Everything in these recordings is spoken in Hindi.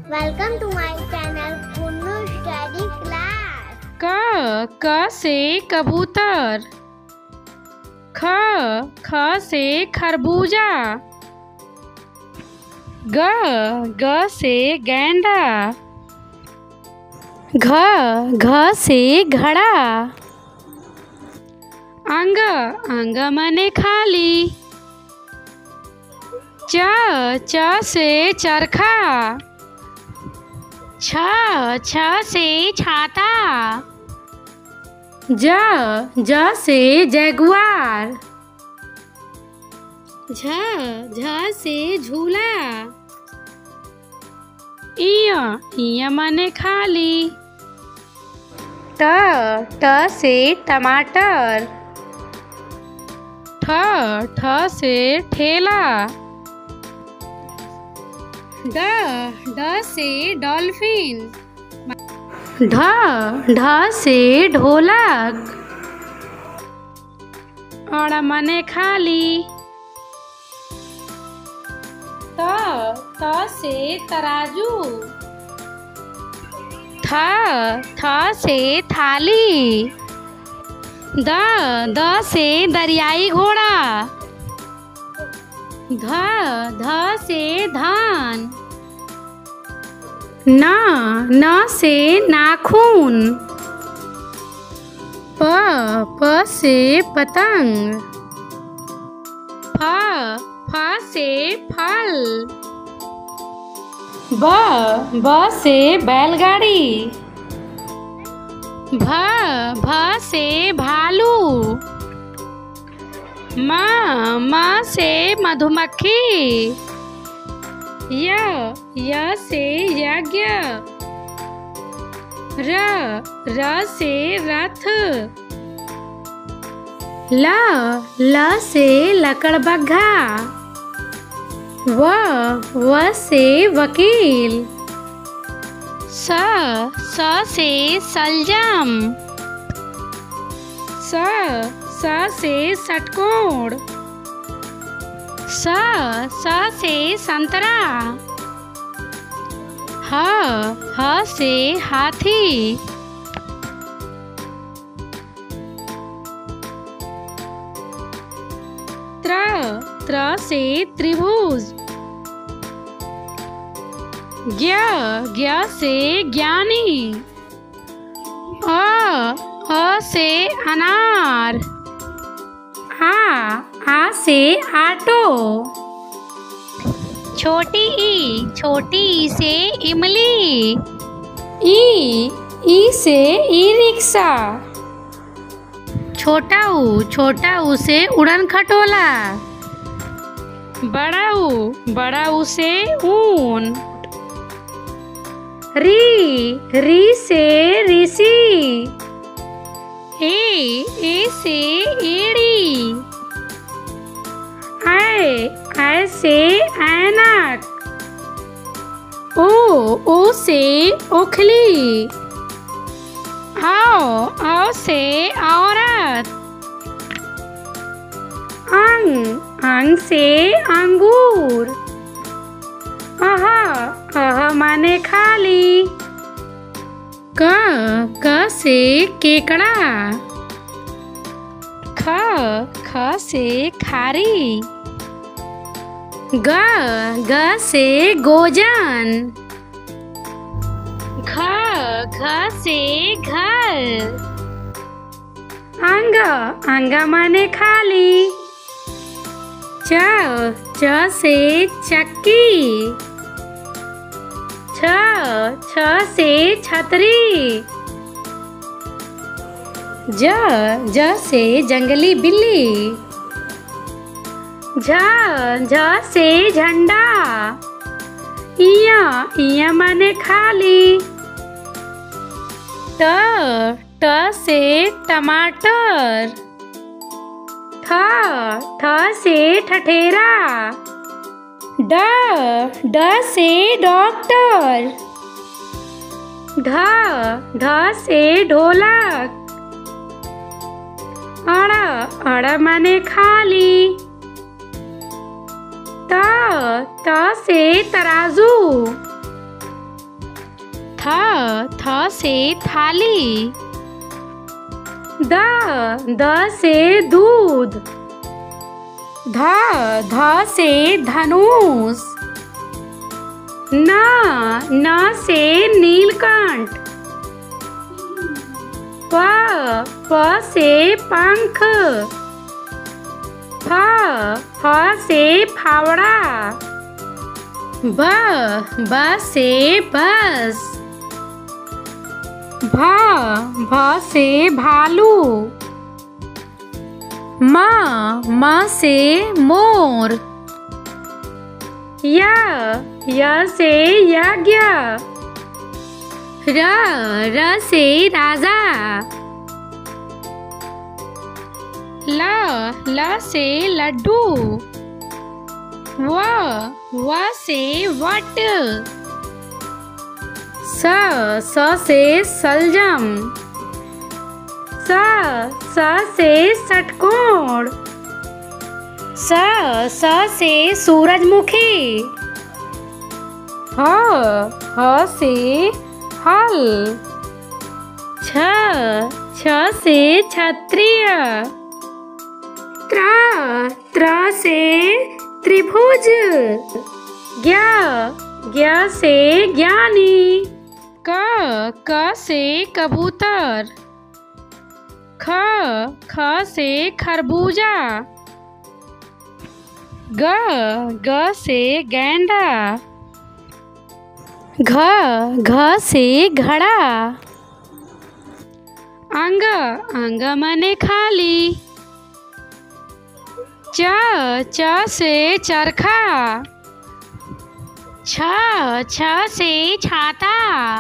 Welcome to my channel Kunnu Study Class. क से कबूतर। ख से खरबूजा। ग से गेंडा। घ से घड़ा। अंग मने खाली। च से चरखा। छ से छाता। ज से जगुआर। झ से झूला। इय मने खाली। ट से टमाटर। ठ से ठेला। ड से डॉल्फिन। ढ से ढोलक। अड़ मने खाली। त से तराजू। थ से थाली। द से दरियाई घोड़ा। ध से धान। न से नाखून। प से पतंग। फ से फल। ब से बैलगाड़ी। भ से भालू। म से मधुमक्खी। य से यज्ञ। र से रथ। ल से लकड़बग्घा। व से वकील। स से सलजम। स से षटकोण। स से संतरा। ह से हाथी। त्र से त्रिभुज। ज्ञ से ज्ञानी। अ से अनार। आ से आटो। छोटी ई से इमली। ई से ई रिक्शा। छोटा ऊ से उड़न खटोला। बड़ा ऊ से ऊन। री से ऋषि। ए से एड़ी। ऐ से ऐनक। ओ से ओखली। औ से औरत। अंग से अंगूर। अह माने खाली। क से केकड़ा। ख से खारी। ग से गोजन। घ से घर। अंग माने खाली। च से चक्की। छ से छतरी। ज से जंगली बिल्ली। झ से झंडा। इया माने खाली। ट से टमाटर। ठ से ठठेरा। ड से डॉक्टर। ढ से ढोलक। अड़ माने खाली। त से तराजू। से थाली। द से दूध। ध से धनुष। न से नीलकंठ। प से पंख। फ से फावड़ा। ब से बस। भ से भालू। म से मोर। य से यज्ञ। र से राजा। ल से लड्डू। व से वट। स से सलजम। स से षटकोण। स से सूरजमुखी। ह से हल। छ से क्षत्रिय। त्र से त्रिभुज। ज्ञ से ज्ञानी। क से कबूतर। ख से खरबूजा। ग से गेंडा। घ से घड़ा। अंग माने खाली। च से चरखा। छ से छाता।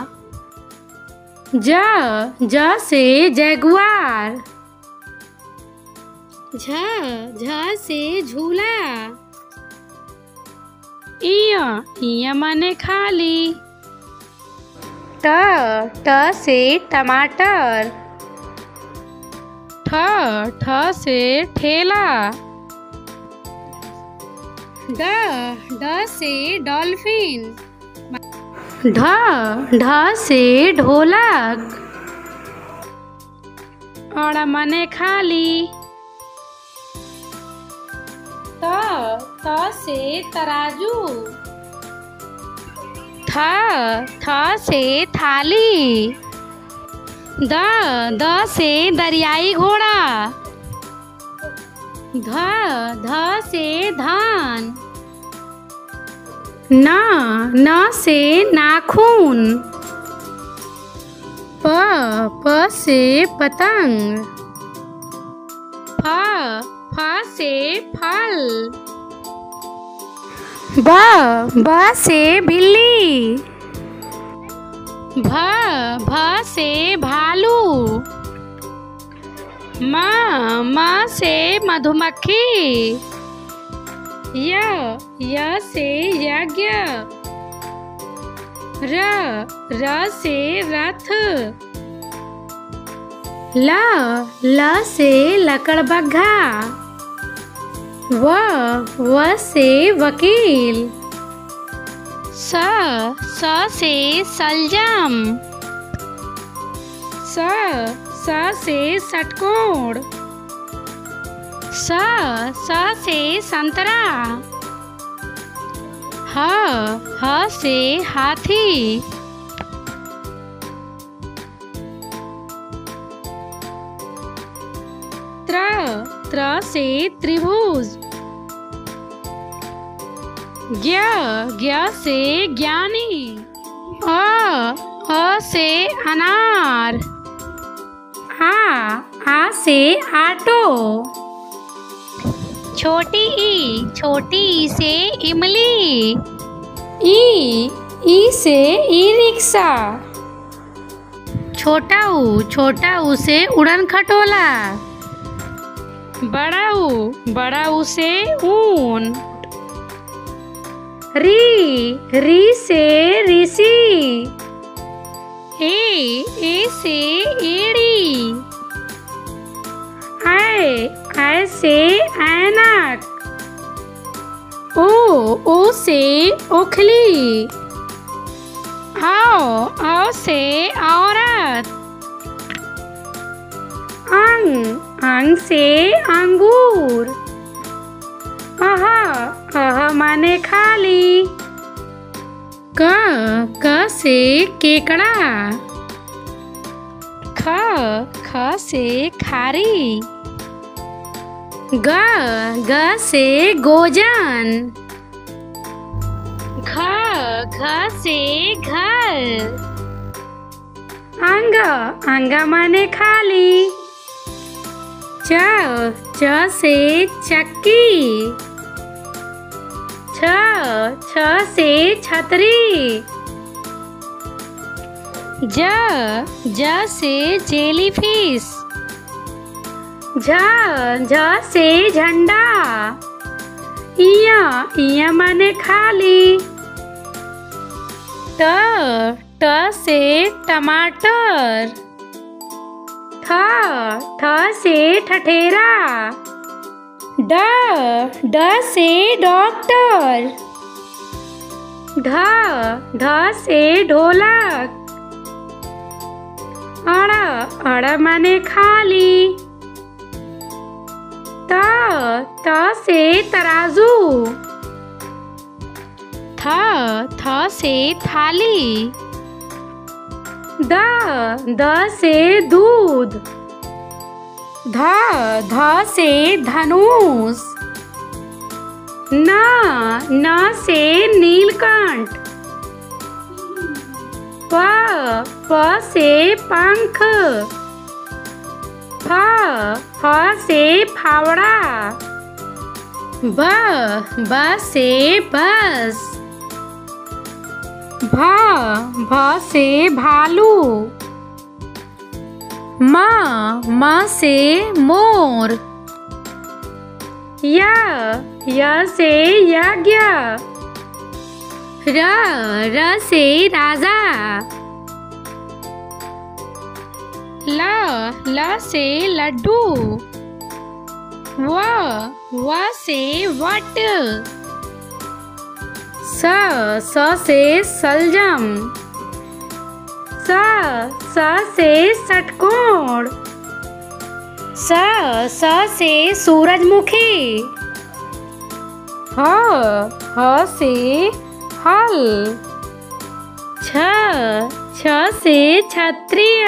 ज से जगुआर। झ से झूला। इय माने खाली। ट से टमाटर। ठ से ठेला। ड से डॉल्फिन। ढ से ढोलक। अड़ माने खाली। त से तराजू। थ से थाली। द से दरियाई घोड़ा। ध से धान। न से नाखून। प से पतंग। फ से फल। ब से बिल्ली। भ से भालू। म से मधुमक्खी। य से यज्ञ। र से रथ। ल से लकड़बग्घा। व से वकील। स से सलजम। स से षटकोण। स से संतरा। ह से हाथी। त्र से त्रिभुज। ज्ञ से ज्ञानी। अ से अनार। आ से आटो। छोटी ई से इमली। ई से ई रिक्शा। छोटा ऊ से उड़न खटोला। बड़ा ऊ से ऊन। री से ऋषि। ए से एड़ी। ऐ से ऐनक। ओ से ओखली। आओ से और अंग से अंगूर। अह माने खाली। क से केकड़ा। ख से खारी। ग से गोजन। घ से घर। अंग माने खाली। च से चक्की। छ से छतरी। ज से जेलीफिश। झ से झंडा। इया माने खाली। ट से टमाटर। ठ से ठठेरा। ड से डॉक्टर। ढ से ढोलक। अड़ माने खाली। त से तराजू। थ से थाली। द से दूध। ध से धनुष। न से नीलकंठ। प से पंख। फ से फावड़ा। ब से बस। भ से भालू। म से मोर। य से यज्ञ। र से राजा। ल से लड्डू। व से वट। स से सलजम। स से षटकोण। स से सूरजमुखी। ह से हल। छ से क्षत्रिय।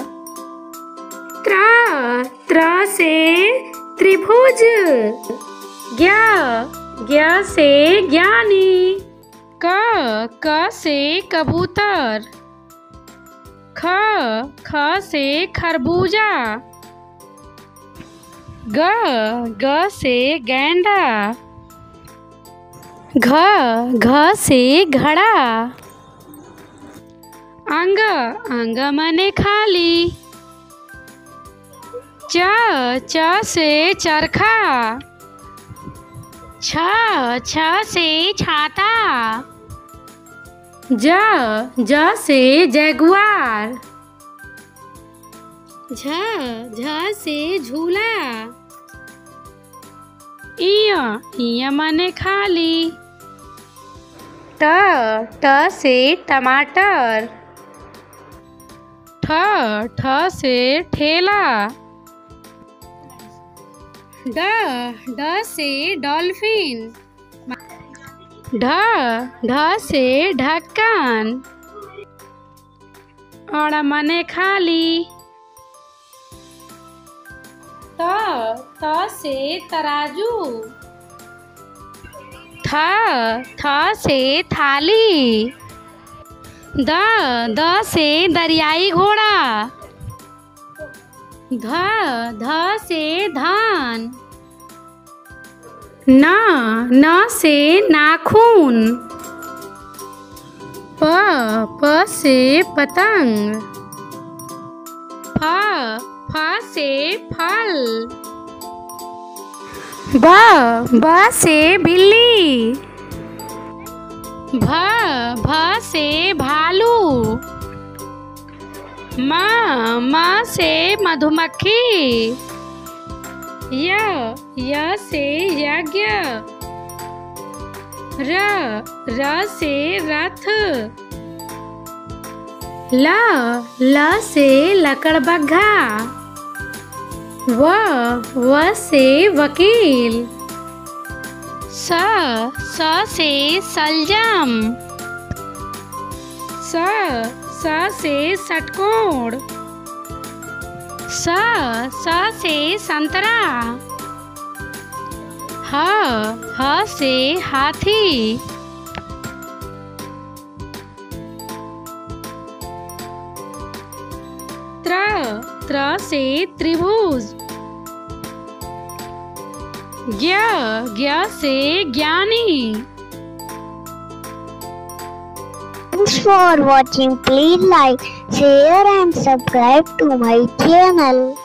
त्र से त्रिभुज। ज्ञ से ज्ञानी। क से कबूतर। ख से खरबूजा। ग से गेंडा। घ से घड़ा। अंग माने खाली। च से चरखा। छ से छाता। ज से जगुआर। झ से झूला। इया माने खाली। ट से टमाटर। ठ से ठेला। ड से डॉल्फिन। ढ से ढक्कन। अड़ माने खाली। त से तराजू। थ से थाली। द से दरियाई घोड़ा। ध से धान। न से नाखून। प से पतंग। फ से फल। ब से बिल्ली। भ से भालू। म से मधुमक्खी। य से यज्ञ। र से रथ। ल से लकड़बग्घा। व से वकील। स से सलजम। स से षटकोण। स से संतरा। ह से हाथी। त्र से त्रिभुज। ज्ञ से ज्ञानी। Thanks for watching. Please like, share and subscribe to my channel.